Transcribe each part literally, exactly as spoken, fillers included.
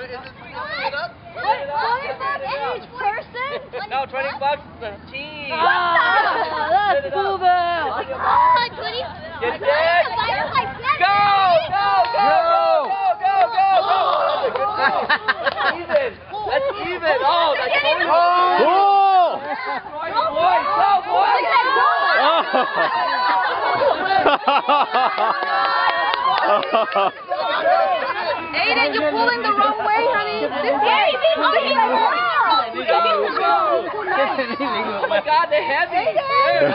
Each person? No, twenty bucks for cheese. Oh, that's cool, man. Oh, twenty. Get it? Go! Go! Go! Go! Go! Go! Go! That's even. That's even. Oh, that's twenty. Oh! Boy, go, boy! Aiden, you're pulling the wrong way, honey. This way. Oh my God, they're heavy. Aiden,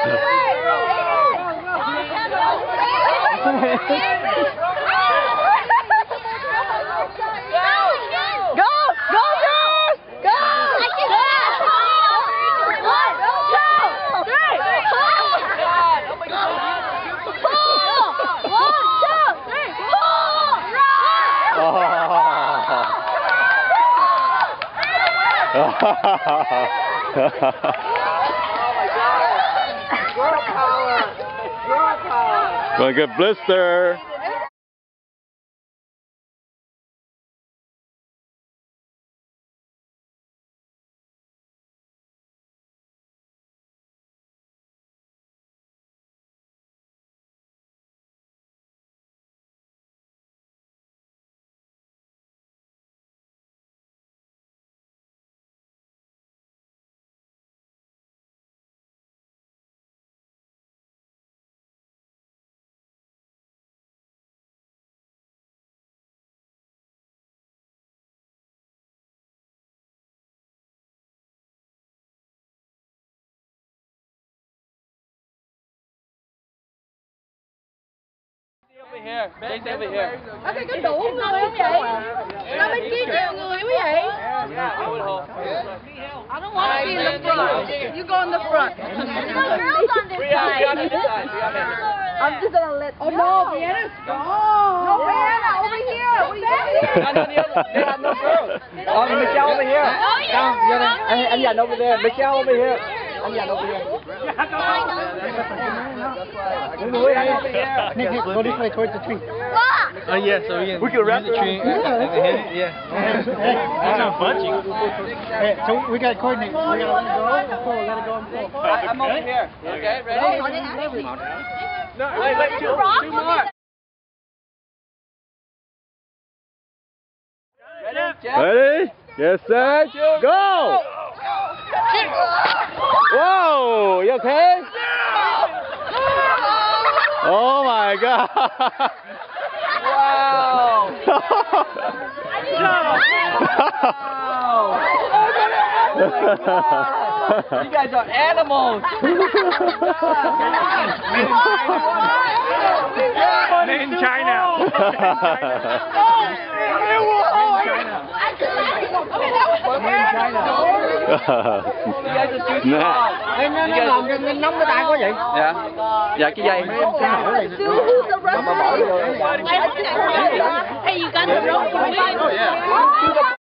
Go! Go, girls! Go! One, two, three, four! Oh my God. One, two, three, four! Girl power. Girl power. Gonna get blister. Over here. Face over here. Ở đây có đủ người không vậy? Sao bên kia nhiều người quý vị? I don't want to be in the front. You go in the front. No, girls on this side. I'm just gonna let. Oh no, Brianna's gone. No, Brianna, over here. What are you doing? No, no, the other. They have no girls. Oh, Michelle over here. Down, and, and yeah, over there. Michelle over here. And yeah, over here. Nick, Nick, go this way towards the tree. Oh yeah, so we can We can wrap use the tree and, and hit it. Yeah. That's not bunching. Hey, so we got to coordinate. We got to let it go and pull, let it go and pull. I'm over here. Okay, ready? No, wait, wait, two, two more. Ready? Ready? Get set, go! Whoa, you okay? Oh my God! Wow! You guys are animals! Made in China. You guys are too strong. Ê, nó, nó làm cho nên nóng cái tay quá vậy? Dạ. Dạ, cái dây. Hey, you got the rope?